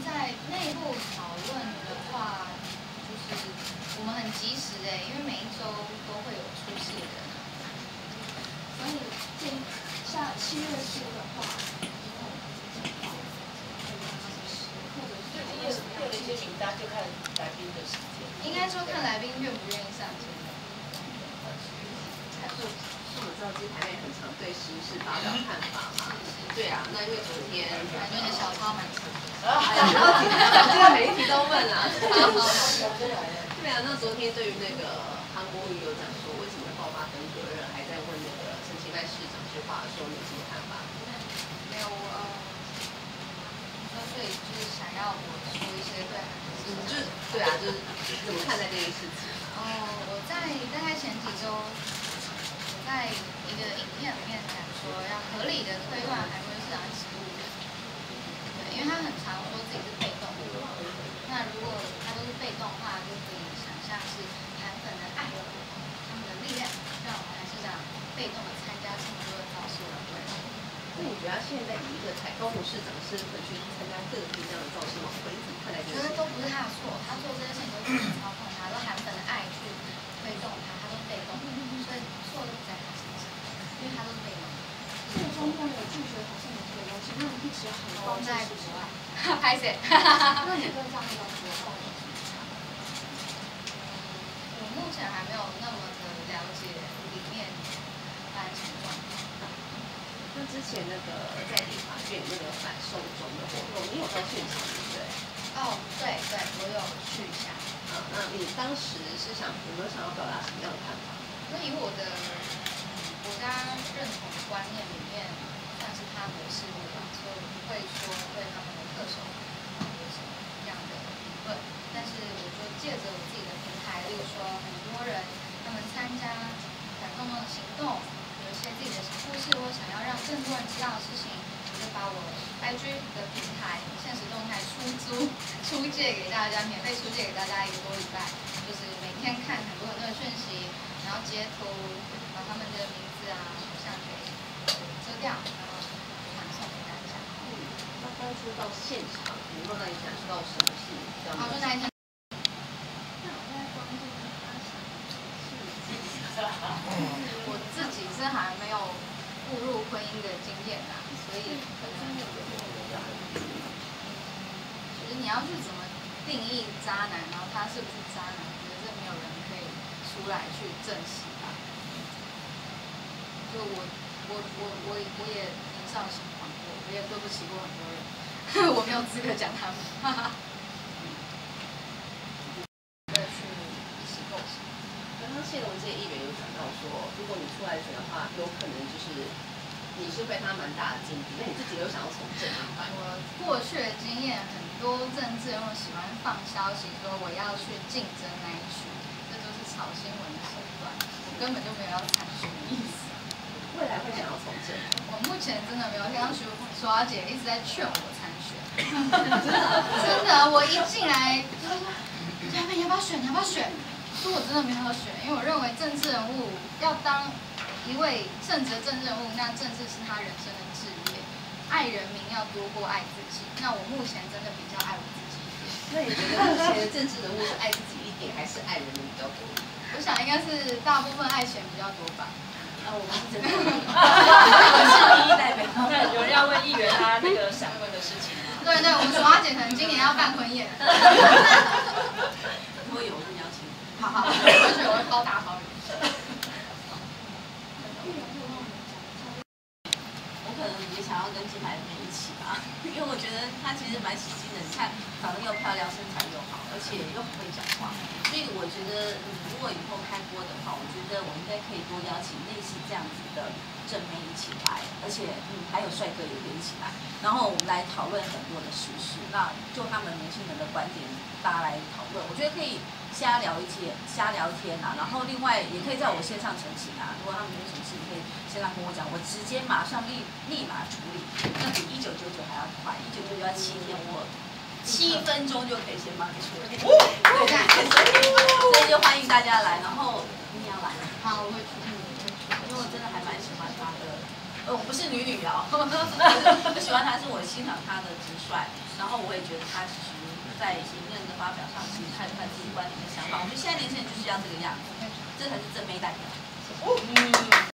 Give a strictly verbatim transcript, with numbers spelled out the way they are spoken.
在内部讨论的话，就是我们很及时哎，因为每一周都会有出事的人啊。 所以建议像七月初的话， 列列了一些名单，就看来宾的时间。 应该说看来宾愿不愿意上节目。 我知道，其实台北很常对时事发表看法嘛。对啊，那因为昨天感觉你的小抄蛮长的。 这个每一题都问啊。对啊，那昨天对于那个韩国瑜有讲说，为什么爆发登革热，还在问那个陈其迈市长这话的时候，你有什么看法？ 没有呃，那所以就是想要我说一些对韩国市场。 就是对啊，就是怎么看待这件事情？ 哦，我在大概前几周。在一个影片里面讲说，要合理的推断韩国市场的植物人，对，因为他很常说自己是被动的。那如果他都是被动的话，就可以想象是韩粉的爱，他们的力量，让韩市长被动的参加这么多的造势晚会。 那你觉得现在以一个台高雄市长身份去参加各地这样的造势晚会，你怎么看待这个？ 觉得都不是他的错，他做这些事情都是操控他，都韩粉的爱去推动他，他都是被动的，所以错都不在他身上。因为他都是被动的。 这个中共有助学好像有这个东西，他们一直很高在国外。 拍谁？ 那你跟这样的国外有什么差？ 我目前还没有那么的了解里面发生什么状况。 那之前那个在立法院那个反送中的活动，你有到现场对不对？ 哦，对对，我有去一下。 啊，那你当时是想有没有想要表达什么样的看法？ 那以我的国家认同观念里面，算是他们的事物吧，所以我不会说对他们的特首有什么样的评论。但是我就借着我自己的平台，例如说很多人他们参加反送中的行动，有一些自己的小故事，或想要让更多人知道的事情，我就把我 I G 的平台现实动态出租出借给大家，免费出借给大家一个多礼拜，就是每天看很多很多的讯息，然后截图，把他们的名字啊、头像给遮掉，然后传送给大家。 嗯，那当初到现场，你会让你感受到什么是比较？ 好，就那一天。我自己是还没有步入婚姻的经验啦，所以可能就是你要去怎么定义渣男，然后他是不是渣男，我觉得这没有人可以出来去证实吧。就我我我我我也年少轻狂过，我也对不起过很多人，我没有资格讲他们。哈哈。 谢龙介议员有讲到说，如果你出来选的话，有可能就是你是被他蛮大的进步。那你自己有想要从政吗？ 我过去的经验，很多政治人物喜欢放消息说我要去竞争那一区，这都是炒新闻的手段，我根本就没有要参选的意思。 未来会想要从政？ 我目前真的没有，刚刚徐淑华姐一直在劝我参选，真的真的，我一进来就说，嘉宾你要不要选？你要不要选？说我真的没有要选，因为我认为政治人物要当一位正直的政治人物，那政治是他人生的志业，爱人民要多过爱自己。那我目前真的比较爱我自己一点。 那你觉得目前的政治人物是爱自己一点，还是爱人民比较多？ 我想应该是大部分爱钱比较多吧。 啊，我们是真的。 我是民意代表。那有人要问议员他那个闪婚的事情吗？ 对对，我们楚华姐可能今年要办婚宴。 会有，我跟你要请。 好好，回去我会包大包。 我可能也想要跟金牌妹一起吧，因为我觉得她其实蛮吸睛的，你看长得又漂亮，身材又好，而且又很会讲话，所以我觉得，嗯，如果以后开播的话，我觉得我应该可以多邀请类似这样子的正妹一起来，而且嗯还有帅哥也可以一起来，然后我们来讨论很多的时事，那就他们年轻人的观点，大家来讨论，我觉得可以。瞎聊一天，瞎聊天啊，然后另外也可以在我线上澄清啊。如果他们有什么事，你可以线上跟我讲，我直接马上立立马处理。那比一九九九还要快，一九九九要七天，我七分钟就可以先帮你处理。对，所以就欢迎大家来，然后你要来。 好，我会去。 因为我真的还蛮喜欢他的呃，我不是女女哦，我喜欢他是我欣赏他的直率，然后我也觉得他其实在言论的发表上，其实他有他自己观点的想法。我觉得现在年轻人就是要这个样子，这才是正妹代表。嗯。